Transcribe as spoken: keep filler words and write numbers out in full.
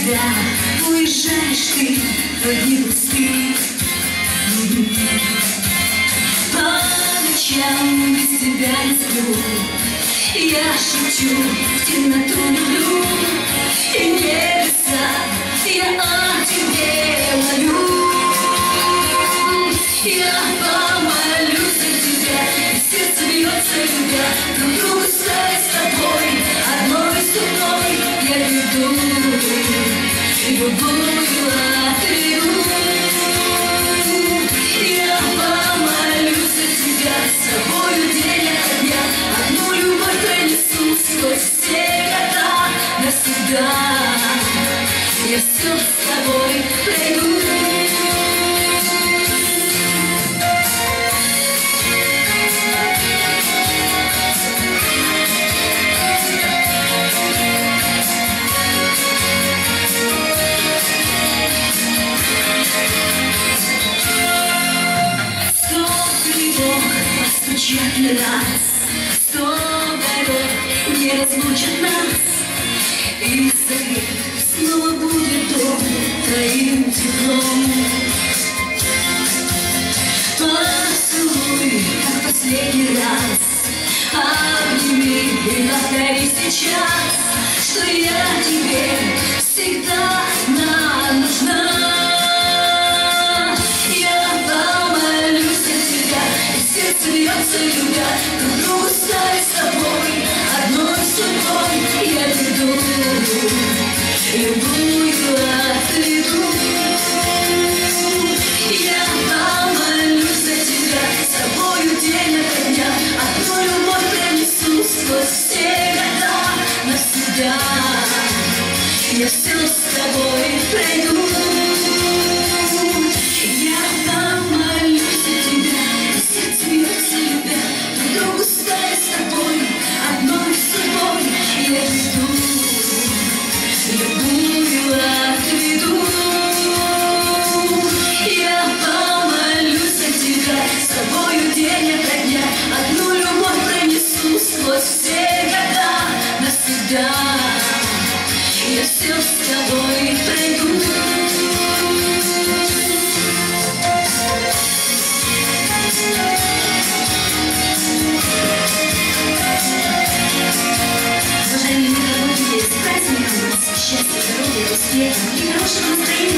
тебя, уезжаешь ты в одни пусты. По ночам без тебя не сплю, я шепчу в темноту люблю. И небеса я о тебе молю. Я помолюсь за тебя, и сердце бьется любя, друг другу стать с тобой, одной ступой я веду, и любую отведу. Я помолюсь за тебя, с тобою день ото дня, одну любовь пронесу сквозь все года навсегда. Я все с тобой пройду. Постучат на нас, сто дорог не разлучат нас, и совет снова будет дом твоим теплом. Поцелуй, как последний раз, обними и повтори сейчас, что я тебе всегда нужна. Смеется любя, друг другу стать с тобой, одной судьбой я веду, любую отведу. Я помолюсь за тебя, с тобою день ото дня, одну любовь пронесу сквозь все года навсегда. Я все с тобой пройду. Сквозь все года навсегда я все с тобой пройду. Уважаемые мировые, с праздником вас! Счастья, здоровья, успеха и хорошего настроения!